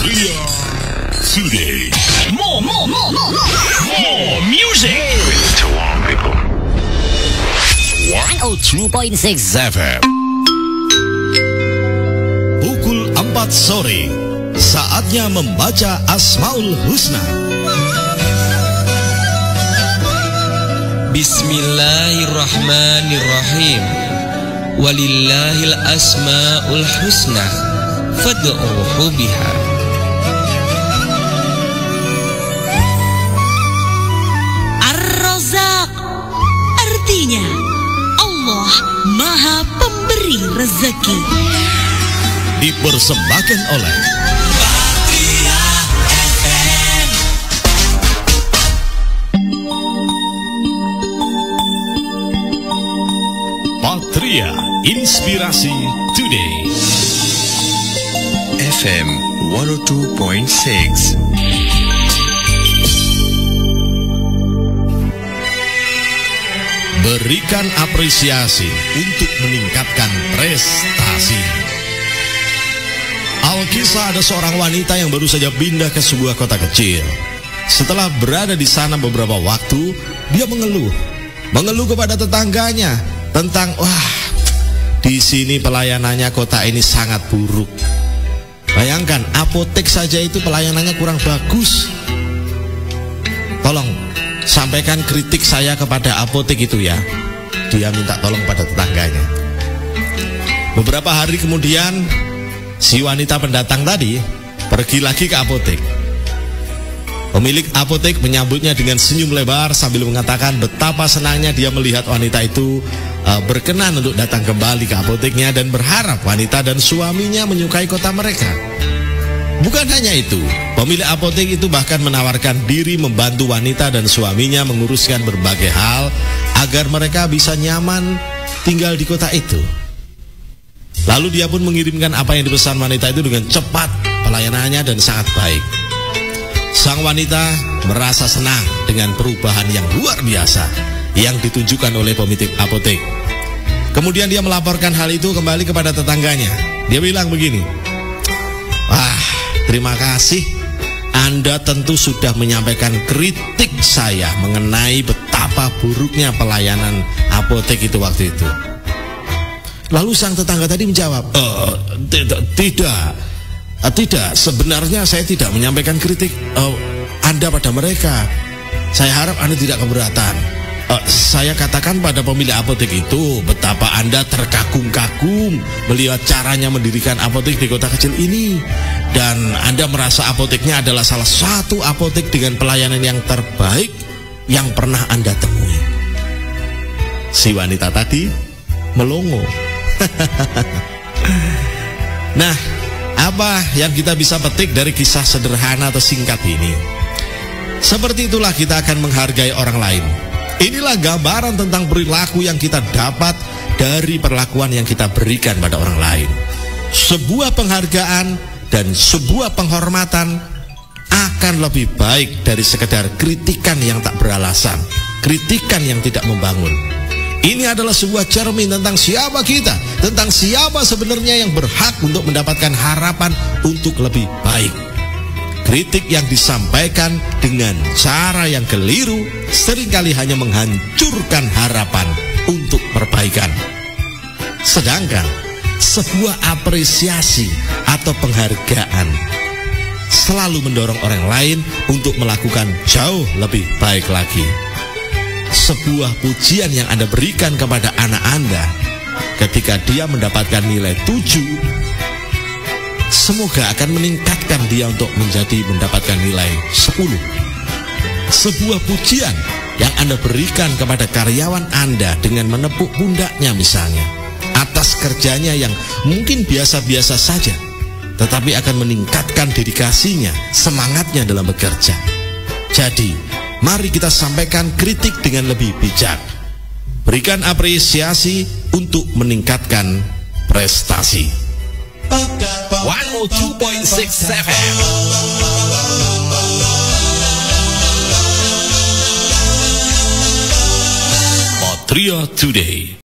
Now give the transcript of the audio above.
Patria Today. More music. Tawang people. 102.6 FM. Pukul 4 sore, saatnya membaca Asmaul Husna. Bismillahirrahmanirrahim. Walillahil asmaul husna fad'uhu biha. Ar-Razzaq, artinya Allah Maha Pemberi Rezeki. Dipersembahkan oleh Patria Inspirasi Today FM 102.6. Berikan apresiasi untuk meningkatkan prestasi. Alkisah ada seorang wanita yang baru saja pindah ke sebuah kota kecil. Setelah berada di sana beberapa waktu, dia mengeluh kepada tetangganya tentang, di sini pelayanannya kota ini sangat buruk. Bayangkan, apotek saja itu pelayanannya kurang bagus. Tolong sampaikan kritik saya kepada apotek itu ya. Dia minta tolong pada tetangganya. Beberapa hari kemudian, si wanita pendatang tadi pergi lagi ke apotek. Pemilik apotek menyambutnya dengan senyum lebar sambil mengatakan betapa senangnya dia melihat wanita itu berkenan untuk datang kembali ke apoteknya dan berharap wanita dan suaminya menyukai kota mereka. Bukan hanya itu, pemilik apotek itu bahkan menawarkan diri membantu wanita dan suaminya menguruskan berbagai hal agar mereka bisa nyaman tinggal di kota itu. Lalu dia pun mengirimkan apa yang dipesan wanita itu dengan cepat, pelayanannya dan sangat baik. Sang wanita merasa senang dengan perubahan yang luar biasa yang ditunjukkan oleh pemilik apotek. Kemudian dia melaporkan hal itu kembali kepada tetangganya. Dia bilang begini, terima kasih, Anda tentu sudah menyampaikan kritik saya mengenai betapa buruknya pelayanan apotek itu waktu itu. Lalu sang tetangga tadi menjawab, tidak, sebenarnya saya tidak menyampaikan kritik Anda pada mereka. Saya harap Anda tidak keberatan. Saya katakan pada pemilik apotek itu betapa Anda terkagum-kagum melihat caranya mendirikan apotek di kota kecil ini, dan Anda merasa apoteknya adalah salah satu apotek dengan pelayanan yang terbaik yang pernah Anda temui. Si wanita tadi melongo. Nah, apa yang kita bisa petik dari kisah sederhana atau singkat ini? Seperti itulah kita akan menghargai orang lain. Inilah gambaran tentang perilaku yang kita dapat dari perlakuan yang kita berikan pada orang lain. Sebuah penghargaan dan sebuah penghormatan akan lebih baik dari sekedar kritikan yang tak beralasan, kritikan yang tidak membangun. Ini adalah sebuah cermin tentang siapa kita, tentang siapa sebenarnya yang berhak untuk mendapatkan harapan untuk lebih baik. Kritik yang disampaikan dengan cara yang keliru seringkali hanya menghancurkan harapan untuk perbaikan. Sedangkan sebuah apresiasi atau penghargaan selalu mendorong orang lain untuk melakukan jauh lebih baik lagi. Sebuah pujian yang Anda berikan kepada anak Anda ketika dia mendapatkan nilai 7, semoga akan meningkatkan dia untuk mendapatkan nilai 10. Sebuah pujian yang Anda berikan kepada karyawan Anda dengan menepuk pundaknya misalnya atas kerjanya yang mungkin biasa-biasa saja, tetapi akan meningkatkan dedikasinya, semangatnya dalam bekerja. Jadi, mari kita sampaikan kritik dengan lebih bijak. Berikan apresiasi untuk meningkatkan prestasi. 102.6 FM. Patria Today.